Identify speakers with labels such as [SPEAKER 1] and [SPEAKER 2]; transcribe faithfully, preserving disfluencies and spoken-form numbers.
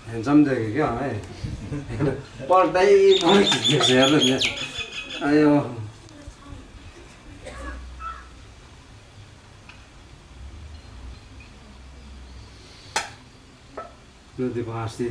[SPEAKER 1] handsome देखेँ क्या है पढ्दै मलाई खिच्दैछ हेर्नु नि आयो नदी भाँच्दै